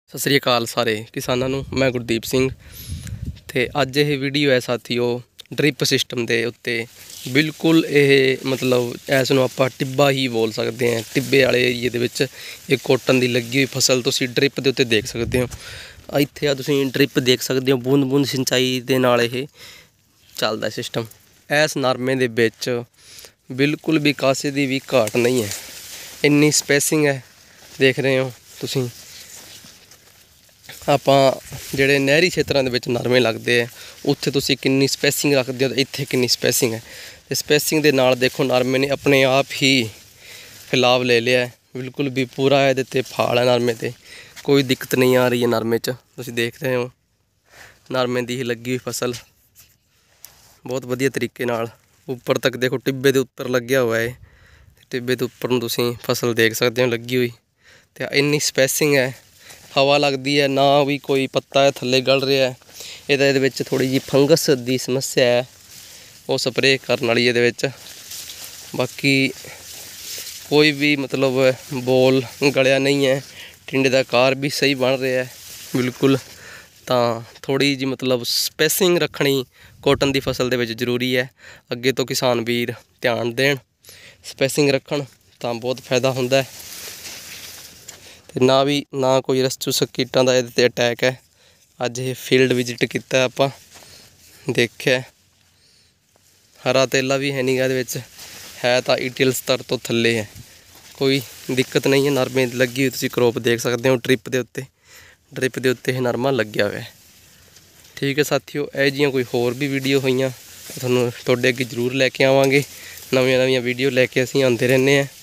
सत श्री अकाल सारे किसानों नूं। मैं गुरदीप सिंह ते अज ये वीडियो है साथियों ड्रिप सिस्टम के उत्ते बिल्कुल ये मतलब इस नूं आपां टिब्बा ही बोल सकते हैं। टिब्बे वाले एरिए दे विच एक कॉटन की लगी हुई फसल तुसीं ड्रिप के उत्ते देख सकते हो। इत्थे तुसीं ड्रिप देख सकते हो, बूंद बूंद सिंचाई दे नाल ये चलदा सिस्टम। इस नरमे दे विच बिल्कुल भी कासे दी भी घाट नहीं है, इन्नी स्पेसिंग है। देख रहे हो तुसीं आपां जिहड़े नहरी क्षेत्रां दे विच नरमे लगदे है उत्थे तुसीं किन्नी स्पेसिंग रखदे हो, इत्थे किन्नी स्पेसिंग है। ते स्पेसिंग दे नाल देखो नरमे ने अपने आप ही फैलाव ले लिया है, बिल्कुल भी पूरा इहदे ते फाल है नरमे ते, कोई दिक्कत नहीं आ रही है नरमे च। तुसीं देख रहे हो नरमे दी ही लगी हुई फसल बहुत वधिया तरीके नाल उपर तक देखो टिब्बे दे उपर लग्या हुआ है। टिब्बे दे उपर नूं तुसीं फसल देख सकते हो लगी हुई, ते इन्नी स्पेसिंग है, हवा लगती है ना भी कोई पत्ता है थल्ले गल रहा है। ये विच थोड़ी जी फंगस की समस्या है, वो स्प्रे करने वाली ये। बाकी कोई भी मतलब बोल गलिया नहीं है, टिंडे का आकार भी सही बन रहा है बिल्कुल। तो थोड़ी जी मतलब स्पेसिंग रखनी कॉटन की फसल के जरूरी है। अगे तो किसान वीर ध्यान देन, स्पेसिंग रखन तो बहुत फायदा होंदा है। ना कोई रस्चू कीटां का ये अटैक है। अज ये फील्ड विजिट किया आपां, देखिया हरा तेला भी है नहीं गा, है तो ईटीएल स्तर तो थल्ले है, कोई दिक्कत नहीं है। नरमे लगी हुई तुसीं क्रॉप देख सकते हो ड्रिप के उत्ते नरमा लग्या हुआ है। ठीक है साथियों, यह जियां कोई होर भी वीडियो होईयां तुहानूं तुहाडे अगे जरूर लैके आवांगे। नवीं वीडियो लैके असीं आंदे रहने हैं।